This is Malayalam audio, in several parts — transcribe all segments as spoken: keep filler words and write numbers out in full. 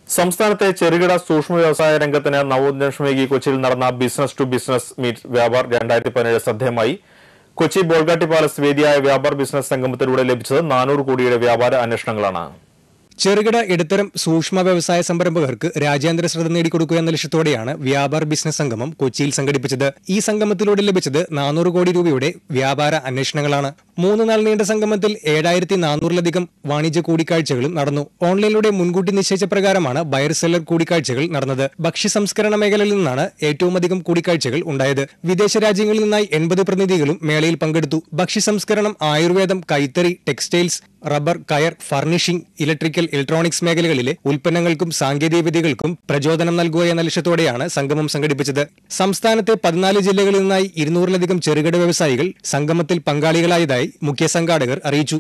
സംസ്ഥാനത്തെ ചെറുകിട സൂക്ഷ്മ വ്യവസായ രംഗത്തിന് നവോന്മേഷമേകി കൊച്ചിയിൽ നടന്ന business to business meet Vyapar രണ്ടായിരത്തി പതിനേഴ് ശ്രദ്ധേയമായി. കൊച്ചി ബോൾഗാട്ടി പാലസ് വേദിയായ വ്യാപാർ ബിസിനസ് സംഗമത്തിലൂടെ ലഭിച്ചത് നാനൂറ് കോടിയുടെ വ്യാപാര അന്വേഷണങ്ങളാണ്. ചെറുകിട ഇടത്തരം സൂക്ഷ്മ വ്യവസായ സംരംഭകർക്ക് രാജ്യാന്തര ശ്രദ്ധ നേടിക്കൊടുക്കുക എന്ന ലക്ഷ്യത്തോടെയാണ് വ്യാപാർ ബിസിനസ് സംഗമം കൊച്ചിയിൽ സംഘടിപ്പിച്ചത്. ഈ സംഗമത്തിലൂടെ ലഭിച്ചത് നാനൂറ് കോടി രൂപയുടെ വ്യാപാര അന്വേഷണങ്ങളാണ്. മൂന്ന് നാൾ നീണ്ട സംഗമത്തിൽ ഏഴായിരത്തി നാനൂറിലധികം വാണിജ്യ കൂടിക്കാഴ്ചകളും നടന്നു. ഓൺലൈനിലൂടെ മുൻകൂട്ടി നിശ്ചയിച്ച പ്രകാരമാണ് ബയർ സെല്ലർ കൂടിക്കാഴ്ചകൾ നടന്നത്. ഭക്ഷ്യ സംസ്കരണ മേഖലയിൽ നിന്നാണ് ഏറ്റവും അധികം കൂടിക്കാഴ്ചകൾ ഉണ്ടായത്. വിദേശ രാജ്യങ്ങളിൽ നിന്നായി എൺപത് പ്രതിനിധികളും മേളയിൽ പങ്കെടുത്തു. ഭക്ഷ്യ സംസ്കരണം, ആയുർവേദം, കൈത്തറി, ടെക്സ്റ്റൈൽസ്, റബ്ബർ, കയർ, ഫർണിഷിംഗ്, ഇലക്ട്രിക്കൽ, ഇലക്ട്രോണിക്സ് മേഖലകളിലെ ഉൽപ്പന്നങ്ങൾക്കും സാങ്കേതിക വിദ്യകൾക്കും പ്രചോദനം നൽകുക എന്ന ലക്ഷ്യത്തോടെയാണ് സംഗമം സംഘടിപ്പിച്ചത്. സംസ്ഥാനത്തെ പതിനാല് ജില്ലകളിൽ നിന്നായി ഇരുന്നൂറിലധികം ചെറുകിട വ്യവസായികൾ സംഗമത്തിൽ പങ്കാളികളായതായി മുഖ്യ സംഘാടകർ അറിയിച്ചു.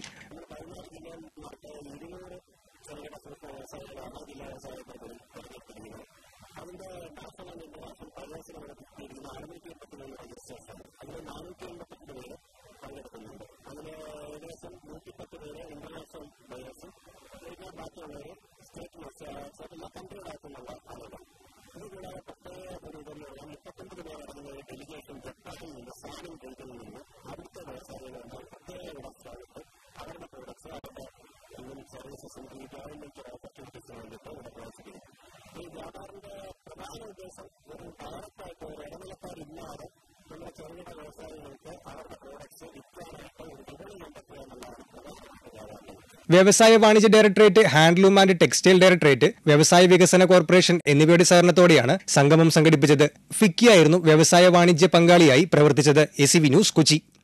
വ്യവസായ വാണിജ്യ directorate, handloom and textile directorate, വ്യവസായ വികസന കോർപ്പറേഷൻ എന്നിവയുടെ സഹകരണത്തോടെയാണ് സംഗമം സംഘടിപ്പിച്ചത്. ഫിക്കിയായിരുന്നു വ്യവസായ വാണിജ്യ പങ്കാളിയായി പ്രവർത്തിച്ചത്. A C V news, Kochi.